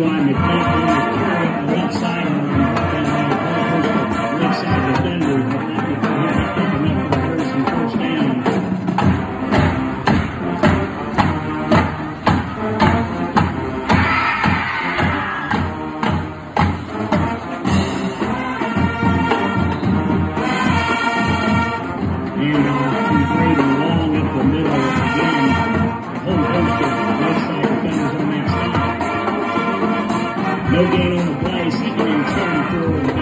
line to keep on the left side and Lakeside defenders, but not before he got enough for some first down. And to Brady long up the middle again. A whole host of Lakeside defenders on that side. No gain on the play, second and 10 for